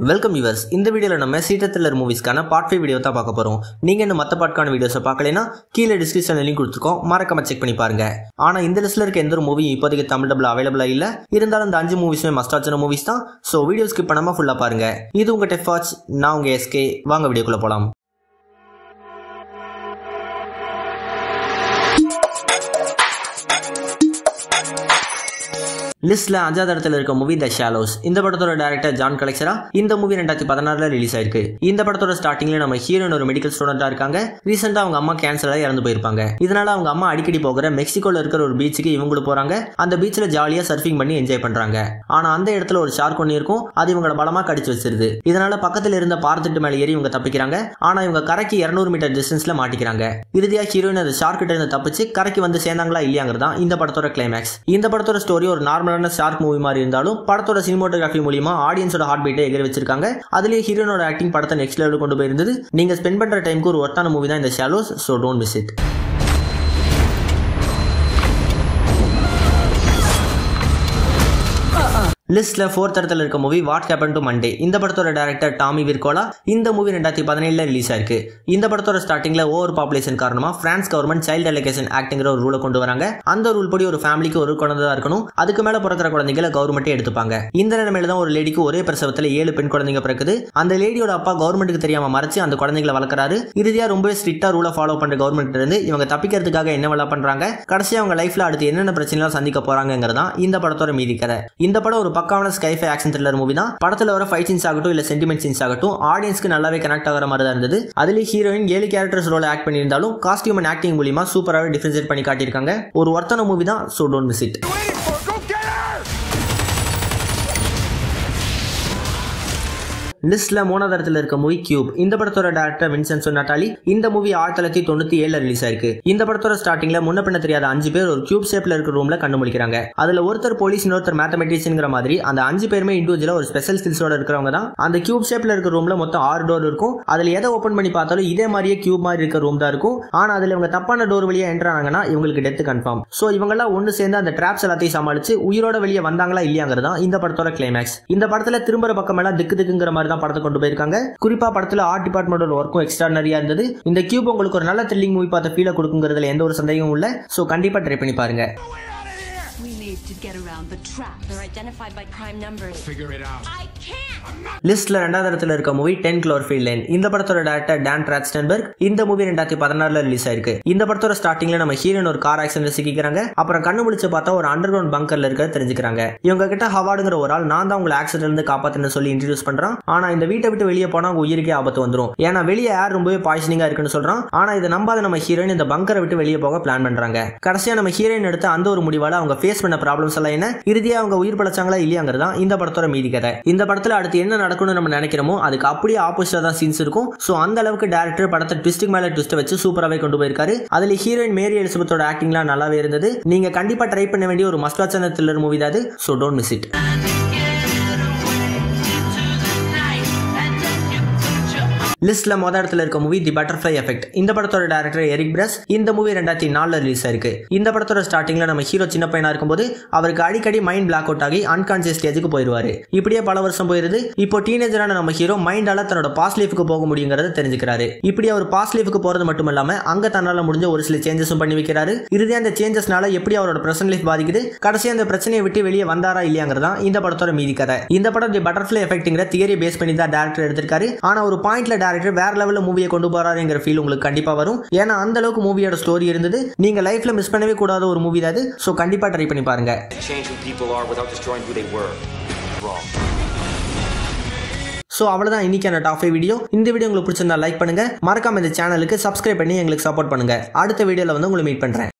Welcome viewers. இந்த வீடியோல நம்ம சீட்டா த்ரில்லர் மூவிஸ்க்கான பார்ட் 5 வீடியோ தான் பார்க்க போறோம். நீங்க இன்னும் மத்த பார்ட்கான வீடியோஸை பார்க்கலைன்னா கீழே டிஸ்கிரிப்ஷன்ல லிங்க் கொடுத்துருக்கோம், மறக்காம செக் பண்ணி பாருங்க. ஆனா இந்த லிஸ்ட்ல இருக்க எந்த ஒரு மூவி இப்போதைக்கு தமிழ் டப்ல அவைலபிளா இல்ல. இருந்தாலும் இந்த 5 மூவிஸுமே மஸ்ட் வாட்சான மூவிஸ் தான். சோ வீடியோ ஸ்கிப் பண்ணாம ஃபுல்லா பாருங்க. இது உங்க டெஃப் வாட்ச், நான் உங்க எஸ்கே. வாங்க வீடியோக்குள்ள போலாம். லிஸ்ட்ல 5வது இடத்துல இருக்க மூவி தி ஷாலோஸ். இந்த படத்தோட டைரக்டர் ஜான் கலெக்சரா. இந்த மூவி 2016ல ரிலீஸ் ஆயிருக்கு. இந்த படத்தோட ஸ்டார்டிங்ல நம்ம ஹீரோயின் ஒரு மெடிக்கல் ஸ்டூடெண்டா இருக்காங்க. ரீசெண்டா அவங்க அம்மா கேன்சரால இறந்து போயிருப்பாங்க. இதனால அவங்க அம்மா அடிக்கடி போகிற மெக்சிகோல இருக்கிற ஒரு பீச்சுக்கு இவங்களும் போறாங்க. அந்த பீச்ல ஜாலியா சர்ஃபிங் பண்ணி என்ஜாய் பண்றாங்க. ஆனா அந்த இடத்துல ஒரு ஷார்க் ஒன்னு இருக்கும். அது இவங்கள பலமா கடிச்சு வச்சிருது. இதனால பக்கத்துல இருந்த பாரத்திட்டு மேல ஏறி இவங்க தப்பிக்கிறாங்க. ஆனா இவங்க கரைக்கு 200 மீட்டர் டிஸ்டன்ஸ்ல மாட்டிக்கிறாங்க. இறுதியா ஹீரோயின் அந்த ஷார்க் கிட்ட இருந்து தப்பிச்சு கரைக்கு வந்து சேர்ந்தாங்களா இல்லையாங்கிறதா இந்த படத்தோட கிளைமேக்ஸ். இந்த படத்தோட ஸ்டோரி ஒரு நார்மல் ஷார்க் மூவி மாதிரி இருந்தாலும் படத்தோட சினிமாட்டோகிராஃபி மூலமா ஆடியன்ஸோட ஹார்ட் பீட்டை எகிர வச்சிருக்காங்க. அதுலயே ஹீரோனோட ஆக்டிங் படத்தை நெக்ஸ்ட் லெவலுக்கு கொண்டு போயிருந்தது. நீங்க ஸ்பெண்ட் பண்ற டைமுக்கு ஒரு ஒர்த்தான மூவி தான் இந்த ஷாலோஸ். So don't miss it. லிஸ்ட்ல 4th இடத்துல இருக்க movie what happen to Monday. இந்த படத்தோட டைரக்டர் டாமி விர்கோலா. இந்த மூவி 2017ல ரிலீஸ் ஆயிருக்கு. இந்த படத்தோட ஸ்டார்டிங்ல ஓவர் பாப்புலேஷன் காரணமா பிரான்ஸ் கவர்மெண்ட் சைல்ட் அலோகேஷன் ஆக்ட்ங்கிற ஒரு ரூலை கொண்டு வராங்க. அந்த ரூல் படி ஒரு ஃபேமிலிக்கு ஒரு குழந்தை தான் இருக்கணும். அதுக்கு மேல பிறக்கிற குழந்தைகளை கவர்மெண்ட்டே எடுத்துப்பாங்க. இந்த நிலைமையில தான் ஒரு லேடிக்கு ஒரே பிரசவத்துல 7 பெண் குழந்தைங்க பிறக்குது. அந்த லேடியோட அப்பா கவர்மெண்ட்டுக்கு தெரியாம மறைச்சு அந்த குழந்தைகளை வளர்க்கறாரு. இறுதியா ரொம்பவே ஸ்ட்ரிக்டா ரூலை ஃபாலோ பண்ற கவர்மெண்ட் இருந்து இவங்க தப்பிக்கிறதுக்காக என்னவெல்லாம் பண்றாங்க, கடைசியா அவங்க லைஃப்ல அடுத்து என்னென்ன பிரச்சனைலாம் சந்திக்க போறாங்கிறதா இந்த படத்தோட மீதி கதை. இந்த படம் ஒரு பக்காவான ஸ்கைஃபை ஆக்ஷன் த்ரில்லர் மூவி தான். படத்துல வர ஃபைட் சீன்ஸ் ஆகட்டும் இல்ல சென்டிமெண்ட் சீன்ஸ் ஆகட்டும் ஆடியன்ஸ்க்கு நல்லாவே கனெக்ட் ஆகிற மாதிரி தான் இருந்தது. அதுல ஹீரோயின் 7 கேரக்டர்ஸ் ரோல் ஆக்ட் பண்ணியிருந்தாலும் காஸ்டியூம் அண்ட் ஆக்டிங் மூலமா சூப்பராகவே டிஃபரன்ஷியேட் பண்ணி காட்டியிருக்காங்க. ஒரு ஒர்த்தான மூவி தான். So don't miss it. லிஸ்ட்ல 3வது இடத்துல இருக்க மூவி கியூப். இந்த படத்தோட டைரக்டர் வின்சென்சோ நட்டாலி. இந்த மூவி 1997ல ரிலீஸ் ஆயிருக்கு. இந்த படத்தோட ஸ்டார்டிங்ல முன்ன பின்ன தெரியாத 5 பேர் ஒரு கியூப் ஷேப்ல இருக்க ரூம்ல கண்டுபிடிக்கிறாங்க. அதுல ஒருத்தர் போலீஸ், இன்னொருத்தர் மேத்தமெட்டிஷியன்ங்கிற மாதிரி அந்த 5 பேருமே இண்டிவிஜுவலா ஒரு ஸ்பெஷல் ஸ்கில்ஸோட இருக்கிறவங்க தான். அந்த கியூப் ஷேப்ல இருக்க ரூம்ல மொத்தம் 6 டோர் இருக்கும். அதுல எதை ஓபன் பண்ணி பார்த்தாலும் இதே மாதிரியே கியூப் மாதிரி இருக்க ரூம் தான் இருக்கும். ஆனா அதுல இவங்க தப்பான டோர் வழியா என்டர் ஆனாங்கன்னா இவங்களுக்கு டெத் கன்ஃபார்ம். சோ இவங்க எல்லாம் ஒன்னு சேர்ந்து அந்த டிராப்ஸ் எல்லாத்தையும் சமாளிச்சு உயிரோட வெளியே வந்தாங்களா இல்லையாங்கிறதா இந்த படத்தோட கிளைமேக்ஸ். இந்த படத்துல திரும்புற பக்கம் எல்லாம் திக்கு திக்குங்கிற மாதிரி தான் படத்தை கொண்டு போயிருக்காங்க. குறிப்பா படத்துல ஆர்ட் டிபார்ட்மெண்டோட ஒர்க்கும் எக்ஸ்ட்ரானரியா இருந்தது. இந்த கியூப் உங்களுக்கு ஒரு நல்ல த்ரில்லிங் மூவி பார்த்த ஃபீலை கொடுக்குங்கிறதுல எந்த ஒரு சந்தேகமும் இல்ல. சோ கண்டிப்பா ட்ரை பண்ணி பாருங்க. To get around the trap. They're identified by crime numbers. Figure it out. I can't. லிஸ்ட்ல 2வது இடத்துல இருக்க மூவி 10 Cloverfield Lane. இந்த படத்தோட டைரக்டர் டான் ட்ராட்ஸ்டன்பர்க். இந்த மூவி 2016ல ரிலீஸ் ஆயிருக்கு. இந்த படத்தோட ஸ்டார்டிங்ல நம்ம ஹீரோயின் ஒரு கார் ஆக்சிடென்ட்ல சிக்கிக்கிறாங்க. அப்புறம் கண்ணு முழிச்சு பார்த்தா ஒரு அண்டர் கிரவுண்ட் பங்கர்ல இருக்க தெரிஞ்சுக்கிறாங்க. இவங்க கிட்ட ஹவார்டுங்கிற ஒரு ஆள் நான் தான் உங்களை ஆக்சிடென்ட்ல இருந்து காப்பாத்துன்னு சொல்லி இன்ட்ரோடியூஸ் பண்றான். ஆனா இந்த வீட்டை விட்டு வெளியே போனா உங்க உயிருக்கே ஆபத்து வந்துரும். ஏன்னா வெளியே ஏர் ரொம்பவே பாய்சனிங்கா இருக்குன்னு சொல்றான். ஆனா இதை நம்பாத நம்ம ஹீரோயின் இந்த பங்கரை விட்டு வெளியே போக பிளான் பண்றாங்க. கடைசியா நம்ம ஹீரோயின் எடுத்த அந்த ஒரு முடிவால அவங்க ஃபேஸ் பண்ண ப்ராப்ளம்ஸ் எல்லாம் என்ன, இறுதியா அவங்க உயிர் பழச்சாங்களா இல்லையாங்கிறதா இந்த படத்தோட மீதி கதை. இந்த படத்துல அடுத்து என்ன நடக்கும்னு நம்ம நினைக்கிறோமோ அதுக்கு அப்படியே ஆப்போசிட்டா தான் சீன்ஸ் இருக்கும். சோ அந்த அளவுக்கு டைரக்டர் படத்தை ட்விஸ்டுக்கு மேல ட்விஸ்ட் வச்சு சூப்பராவே கொண்டு போயிருக்காரு. அதுல ஹீரோயின் மேரி எலிசபெத்தோட ஆக்டிங்லாம் நல்லாவே இருந்தது. நீங்க கண்டிப்பா ட்ரை பண்ண வேண்டிய ஒரு மஸ்ட் வாட்ச் த்ரில்லர் மூவி தான் அது. So don't miss it. லிஸ்ட்ல 1வது இடத்துல இருக்க மூவி தி பட்டர்ஃப்ளை எஃபெக்ட். இந்த படத்தோட டைரக்டர் எரிக் பிரஸ். இந்த மூவி 2004ல ரிலீஸ் ஆயிருக்கு. இந்த படத்தோட ஸ்டார்டிங்ல நம்ம ஹீரோ சின்ன பையனா இருக்கும்போது அவருக்கு அடிக்கடி மைண்ட் பிளாக் அவுட் ஆகி அன்கான்சியஸ் ஸ்டேஜுக்கு போயிடுவாரு. இப்படியே பல வருஷம் போயிருது. இப்போ டீனேஜரான நம்ம ஹீரோ மைண்டால தன்னோட பாஸ்ட் லைஃப்க்கு போக முடியுங்கிறத தெரிஞ்சுக்கிறாரு. இப்படி அவர் பாஸ்ட் லைஃப்க்கு போறது மட்டும் இல்லாம அங்க தன்னால முடிஞ்ச ஒரு சில சேஞ்சஸும் பண்ணி வைக்கிறாரு. இறுதியா அந்த சேஞ்சஸ்னால எப்படி அவரோட பிரசன்ட் லைஃப் பாதிக்குது, கடைசியா அந்த பிரச்சனையை விட்டு வெளியே வந்தாரா இல்லையாங்கிறதா இந்த படத்தோட மீதி கதை. இந்த படம் தி பட்டர்ஃப்ளை எஃபெக்ட்ங்கிற தியரி பேஸ் பண்ணி தான் டைரக்டர் எடுத்திருக்காரு. ஆனா ஒரு பாயிண்ட்ல வேற லெவல்ல மூவியை கொண்டு போறாருங்கிற ஃபீல் உங்களுக்கு கண்டிப்பா வரும். ஏன்னா அந்த அளவுக்கு மூவியோட ஸ்டோரி இருந்தது. நீங்க லைஃப்ல மிஸ் பண்ணவே கூடாத ஒரு மூவி தான் அது. சோ கண்டிப்பா ட்ரை பண்ணி பாருங்க. சோ அவ்வளவுதான் இன்னைக்கான டாப் 5 வீடியோ. இந்த வீடியோ உங்களுக்கு பிடிச்சிருந்தா லைக் பண்ணுங்க. மறக்காம இந்த சேனலுக்கு சப்ஸ்கிரைப் பண்ணி எங்களுக்கு சப்போர்ட் பண்ணுங்க. அடுத்த வீடியோல வந்து உங்களை மீட் பண்றேன்.